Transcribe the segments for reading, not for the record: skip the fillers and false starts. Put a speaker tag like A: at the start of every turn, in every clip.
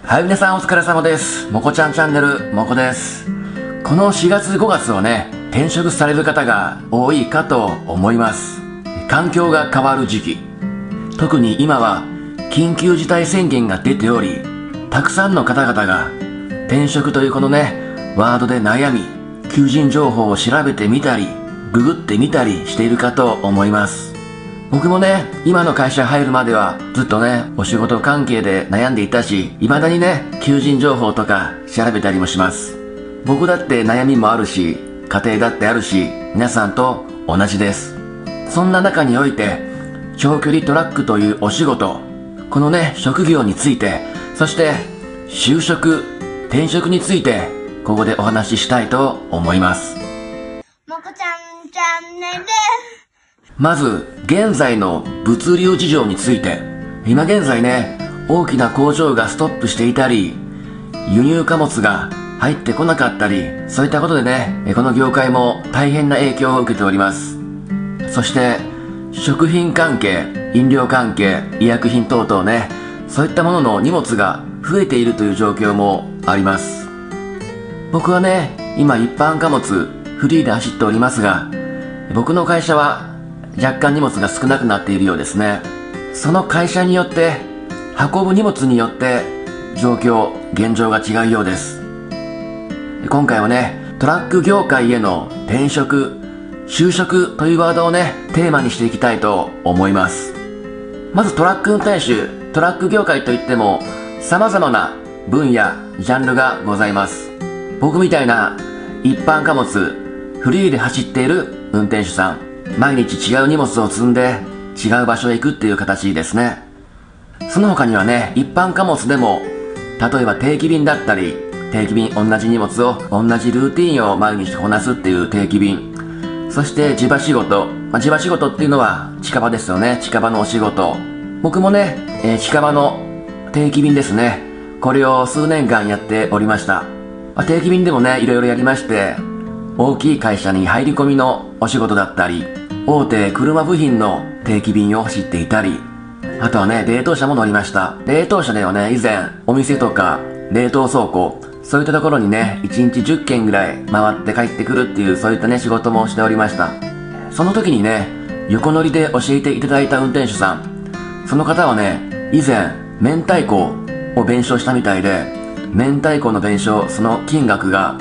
A: はい、皆さんお疲れ様です。もこちゃんチャンネル、もこです。この4月5月をね、転職される方が多いかと思います。環境が変わる時期。特に今は緊急事態宣言が出ており、たくさんの方々が転職というこのね、ワードで悩み、求人情報を調べてみたり、ググってみたりしているかと思います。僕もね、今の会社入るまではずっとね、お仕事関係で悩んでいたし、未だにね、求人情報とか調べたりもします。僕だって悩みもあるし、家庭だってあるし、皆さんと同じです。そんな中において、長距離トラックというお仕事、このね、職業について、そして就職、転職について、ここでお話ししたいと思います。
B: もこちゃんチャンネル。
A: まず、現在の物流事情について。今現在ね、大きな工場がストップしていたり、輸入貨物が入ってこなかったり、そういったことでね、この業界も大変な影響を受けております。そして、食品関係、飲料関係、医薬品等々ね、そういったものの荷物が増えているという状況もあります。僕はね、今一般貨物、フリーで走っておりますが、僕の会社は若干荷物が少なくなっているようですね。その会社によって、運ぶ荷物によって、状況、現状が違うようです。今回はね、トラック業界への転職、就職というワードをね、テーマにしていきたいと思います。まずトラック運転手、トラック業界といっても、様々な分野、ジャンルがございます。僕みたいな一般貨物、フリーで走っている運転手さん、毎日違う荷物を積んで違う場所へ行くっていう形ですね。その他にはね、一般貨物でも、例えば定期便だったり、定期便同じ荷物を同じルーティンを毎日こなすっていう定期便。そして地場仕事。地場仕事っていうのは近場ですよね。近場のお仕事。僕もね、近場の定期便ですね。これを数年間やっておりました。定期便でもね、いろいろやりまして、大きい会社に入り込みのお仕事だったり、大手車部品の定期便を走っていたり、あとはね、冷凍車も乗りました。冷凍車ではね、以前、お店とか、冷凍倉庫、そういったところにね、1日10軒ぐらい回って帰ってくるっていう、そういったね、仕事もしておりました。その時にね、横乗りで教えていただいた運転手さん、その方はね、以前、明太子を弁償したみたいで、明太子の弁償、その金額が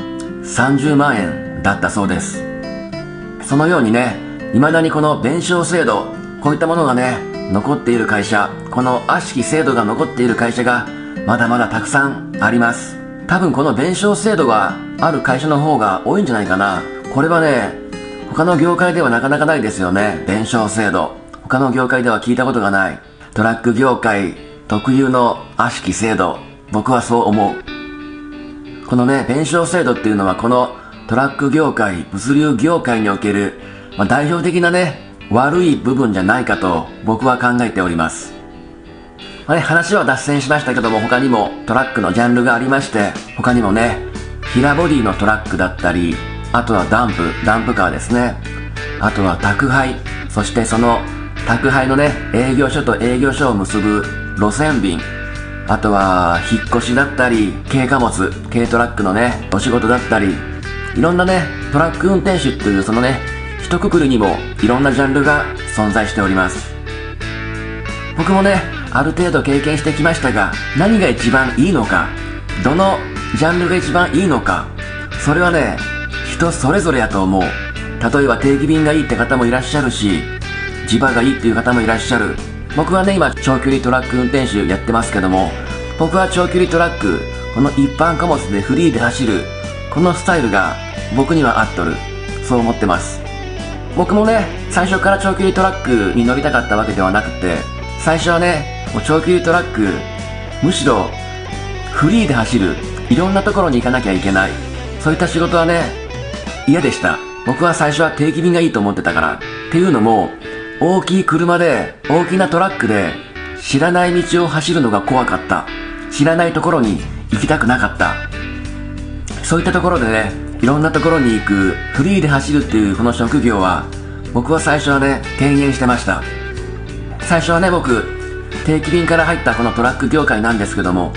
A: 30万円だったそうです。そのようにね、未だにこの弁償制度、こういったものがね、残っている会社、この悪しき制度が残っている会社が、まだまだたくさんあります。多分この弁償制度がある会社の方が多いんじゃないかな。これはね、他の業界ではなかなかないですよね。弁償制度。他の業界では聞いたことがない。トラック業界特有の悪しき制度。僕はそう思う。このね、弁償制度っていうのはこのトラック業界、物流業界における、代表的なね、悪い部分じゃないかと僕は考えております。話は脱線しましたけども、他にもトラックのジャンルがありまして、他にもね、平ボディのトラックだったり、あとはダンプカーですね。あとは宅配、そしてその宅配のね、営業所と営業所を結ぶ路線便、あとは引っ越しだったり、軽貨物、軽トラックのね、お仕事だったり、いろんなね、トラック運転手っていうそのね、一括りにもいろんなジャンルが存在しております。僕もね、ある程度経験してきましたが、何が一番いいのか、どのジャンルが一番いいのか、それはね、人それぞれやと思う。例えば定期便がいいって方もいらっしゃるし、地場がいいっていう方もいらっしゃる。僕はね、今長距離トラック運転手やってますけども、僕は長距離トラック、この一般貨物でフリーで走る、このスタイルが僕には合っとる。そう思ってます。僕もね、最初から長距離トラックに乗りたかったわけではなくて、最初はね、もう長距離トラック、むしろフリーで走る、いろんなところに行かなきゃいけない。そういった仕事はね、嫌でした。僕は最初は定期便がいいと思ってたから。っていうのも、大きい車で、大きなトラックで、知らない道を走るのが怖かった。知らないところに行きたくなかった。そういったところでね、いろんなところに行く、フリーで走るっていうこの職業は、僕は最初はね、敬遠してました。最初はね、僕、定期便から入ったこのトラック業界なんですけども、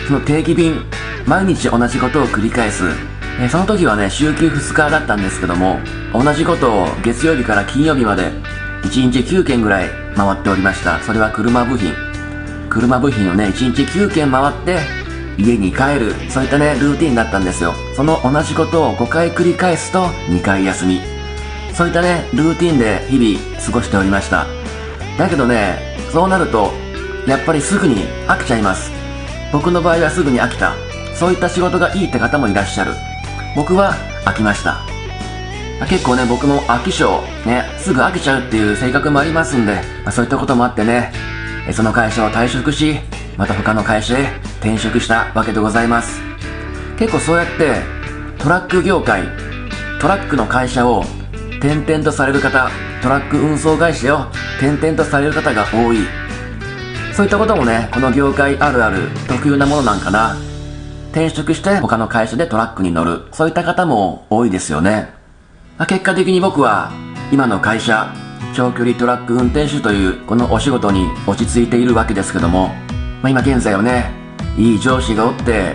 A: その定期便、毎日同じことを繰り返す。その時はね、週休2日だったんですけども、同じことを月曜日から金曜日まで、1日9件ぐらい回っておりました。それは車部品をね、1日9件回って、家に帰る、そういったね、ルーティンだったんですよ。その同じことを5回繰り返すと2回休み。そういったね、ルーティンで日々過ごしておりました。だけどね、そうなると、やっぱりすぐに飽きちゃいます。僕の場合はすぐに飽きた。そういった仕事がいいって方もいらっしゃる。僕は飽きました。結構ね、僕も飽き性、ね、すぐ飽きちゃうっていう性格もありますんで、そういったこともあってね、その会社を退職し、また他の会社へ転職したわけでございます。結構そうやってトラック業界、トラックの会社を転々とされる方、トラック運送会社を転々とされる方が多い。そういったこともね、この業界あるある特有なものなんかな。転職して他の会社でトラックに乗る。そういった方も多いですよね。結果的に僕は今の会社、長距離トラック運転手というこのお仕事に落ち着いているわけですけども、今現在はね、いい上司がおって、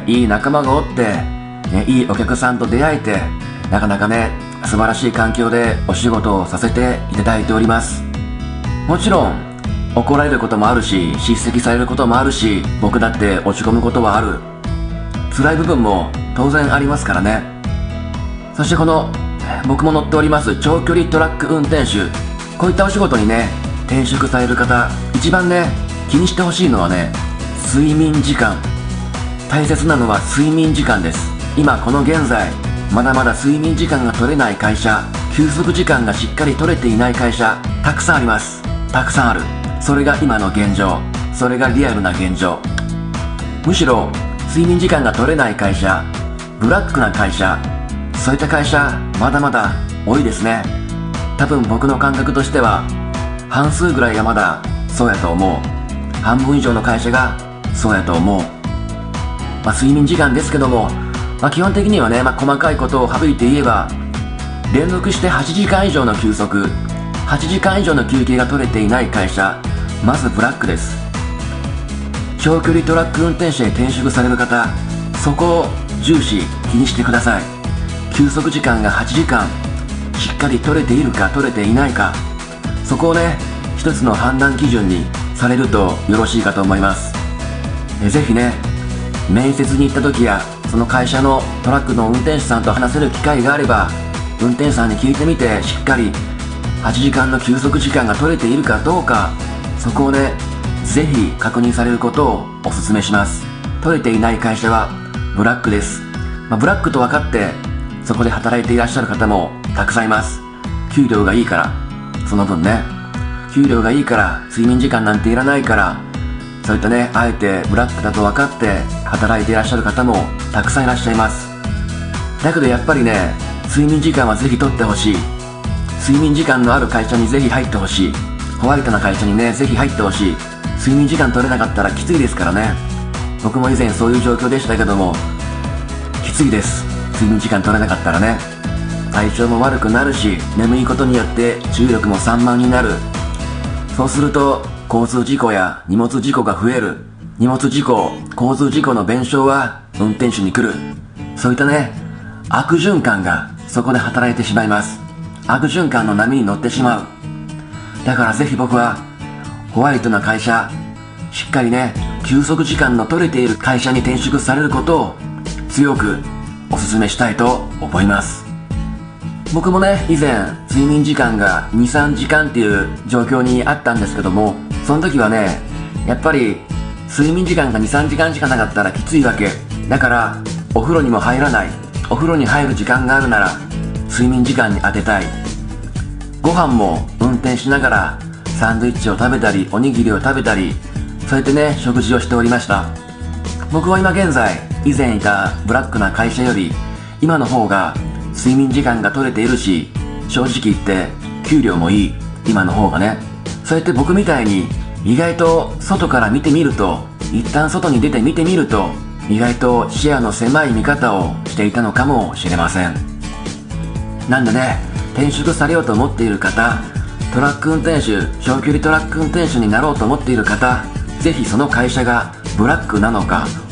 A: いい仲間がおって、ね、いいお客さんと出会えて、なかなかね、素晴らしい環境でお仕事をさせていただいております。もちろん、怒られることもあるし、叱責されることもあるし、僕だって落ち込むことはある。辛い部分も当然ありますからね。そしてこの、僕も乗っております長距離トラック運転手、こういったお仕事にね、転職される方、一番ね、気にしてほしいのはね、睡眠時間。大切なのは睡眠時間です。今この現在、まだまだ睡眠時間が取れない会社、休息時間がしっかり取れていない会社、たくさんあります。たくさんある。それが今の現状。それがリアルな現状。むしろ、睡眠時間が取れない会社、ブラックな会社、そういった会社、まだまだ多いですね。多分僕の感覚としては、半数ぐらいがまだそうやと思う。半分以上の会社がそうやと思う。睡眠時間ですけども、基本的にはね、細かいことを省いて言えば、連続して8時間以上の休息、8時間以上の休憩が取れていない会社、まずブラックです。長距離トラック運転手へ転職される方、そこを重視、気にしてください。休息時間が8時間、しっかり取れているか取れていないか、そこをね、一つの判断基準にされるとよろしいかと思います。ぜひね、面接に行った時や、その会社のトラックの運転手さんと話せる機会があれば、運転手さんに聞いてみて、しっかり8時間の休息時間が取れているかどうか、そこをね、ぜひ確認されることをお勧めします。取れていない会社はブラックです。ブラックと分かってそこで働いていらっしゃる方もたくさんいます。給料がいいから、その分ね、給料がいいから睡眠時間なんていらないから、そういったね、あえてブラックだと分かって働いていらっしゃる方もたくさんいらっしゃいます。だけどやっぱりね、睡眠時間はぜひ取ってほしい。睡眠時間のある会社にぜひ入ってほしい。ホワイトな会社にね、ぜひ入ってほしい。睡眠時間取れなかったらきついですからね。僕も以前そういう状況でしたけども、きついです。睡眠時間取れなかったらね。体調も悪くなるし、眠いことによって注意力も散漫になる。そうすると交通事故や荷物事故が増える。荷物事故、交通事故の弁償は運転手に来る。そういったね、悪循環がそこで働いてしまいます。悪循環の波に乗ってしまう。だからぜひ僕はホワイトな会社、しっかりね、休息時間の取れている会社に転職されることを強くお勧めしたいと思います。僕もね、以前睡眠時間が 2,3 時間っていう状況にあったんですけども、その時はね、やっぱり睡眠時間が 2,3 時間しかなかったらきついわけだから、お風呂にも入らない。お風呂に入る時間があるなら睡眠時間に当てたい。ご飯も運転しながらサンドイッチを食べたりおにぎりを食べたり、そうやってね、食事をしておりました。僕は今現在、以前いたブラックな会社より今の方が睡眠時間が取れているし、正直言って給料もいい。今の方がね。そうやって僕みたいに意外と外から見てみると、一旦外に出て見てみると、意外と視野の狭い見方をしていたのかもしれません。なんでね、転職されようと思っている方、トラック運転手、長距離トラック運転手になろうと思っている方、ぜひその会社がブラックなのか、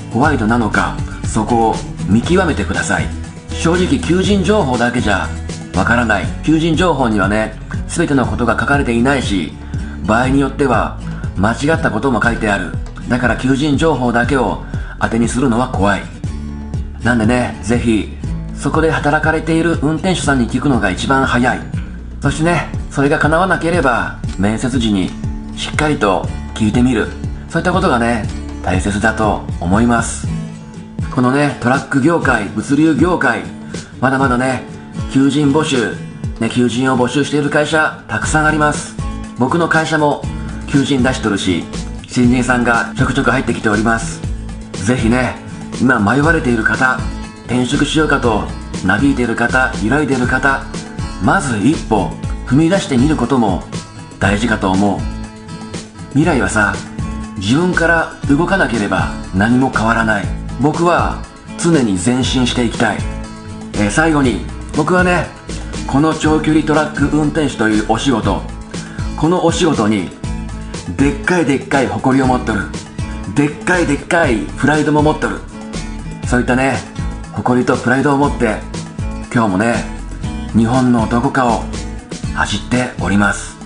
A: ホワイトなのか、そこを見極めてください。正直求人情報だけじゃわからない。求人情報にはね、全てのことが書かれていないし、場合によっては間違ったことも書いてある。だから求人情報だけを当てにするのは怖い。なんでね、ぜひそこで働かれている運転手さんに聞くのが一番早い。そしてね、それが叶わなければ面接時にしっかりと聞いてみる。そういったことがね、大切だと思います。このね、トラック業界、物流業界、まだまだね、求人募集、求人を募集している会社たくさんあります。僕の会社も求人出しとるし、新人さんがちょくちょく入ってきております。ぜひね、今迷われている方、転職しようかと嘆いている方、揺らいでいる方、まず一歩踏み出してみることも大事かと思う。未来はさ、自分から動かなければ何も変わらない。僕は常に前進していきたい。最後に、僕はね、この長距離トラック運転手というお仕事、このお仕事にでっかいでっかい誇りを持っとる。でっかいでっかいプライドも持っとる。そういったね、誇りとプライドを持って今日もね、日本のどこかを走っております。